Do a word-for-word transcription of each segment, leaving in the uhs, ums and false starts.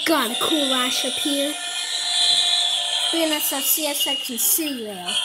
Got a cool lashup here. B N S F, C S X, and citirail.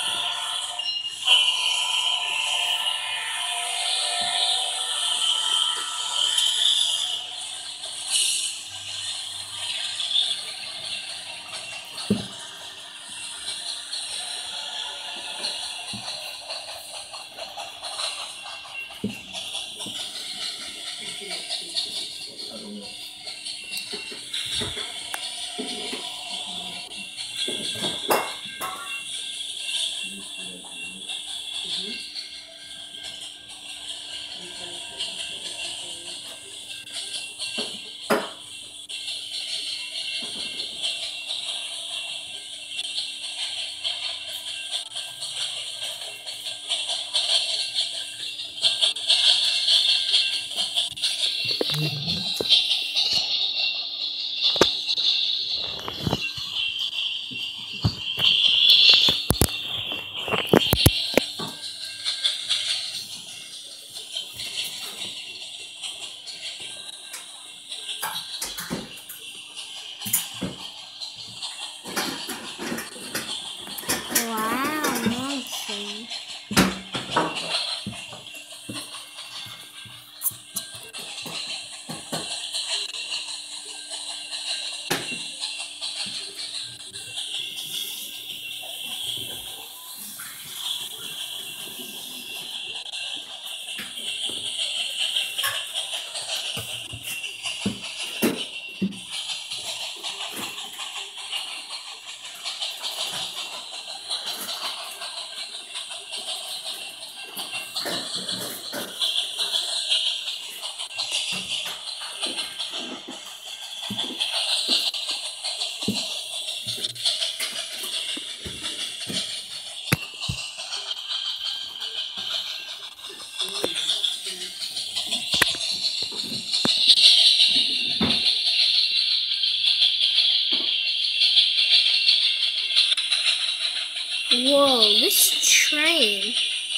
Whoa, this train.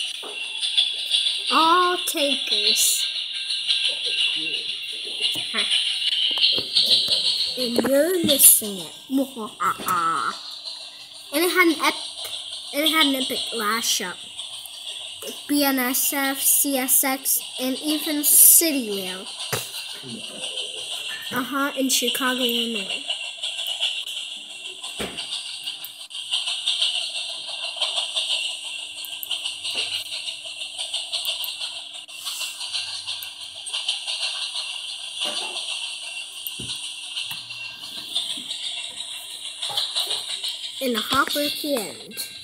All takers. And you're missing it. And it had an ep and it had an epic lashup. B N S F, C S X, and even citirail. Uh-huh, in Chicago, Illinois. And a hopper at the end.